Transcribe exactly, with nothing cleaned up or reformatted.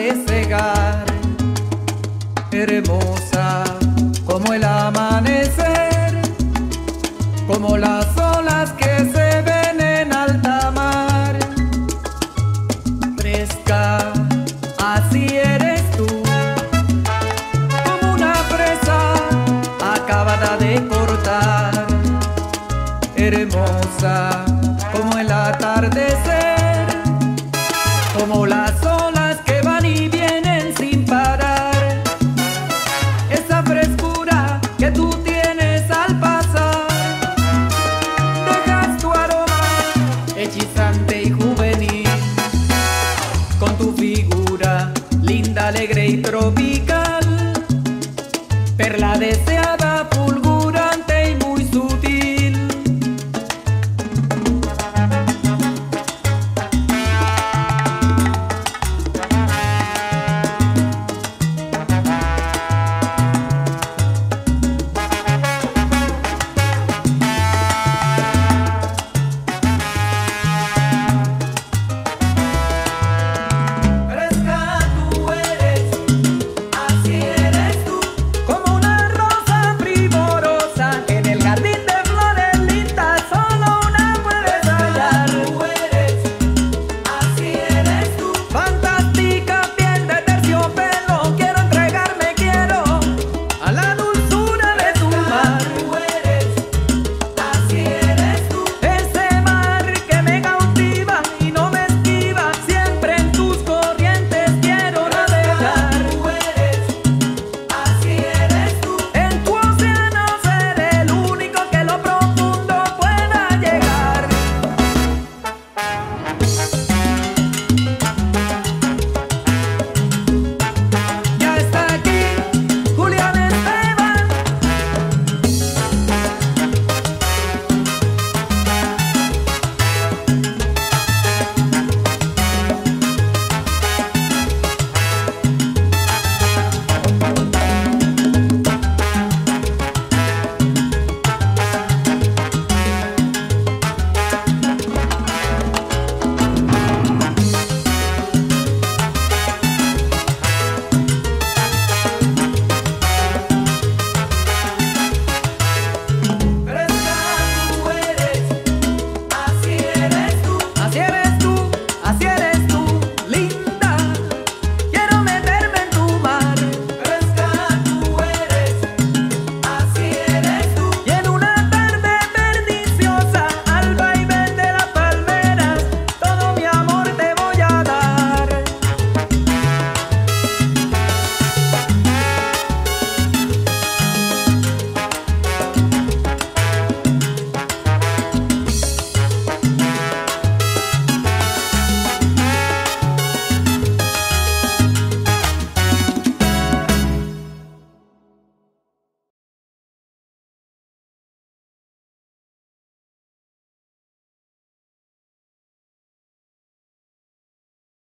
de cegar, hermosa como el amanecer, como las olas que se ven en alta mar. Fresca, así eres tú, como una fresa acabada de cortar, hermosa como el atardecer, como las olas que van y vienen sin parar. Esa frescura que tú tienes al pasar, dejas tu aroma hechizante y juvenil, con tu figura linda, alegre y tropical.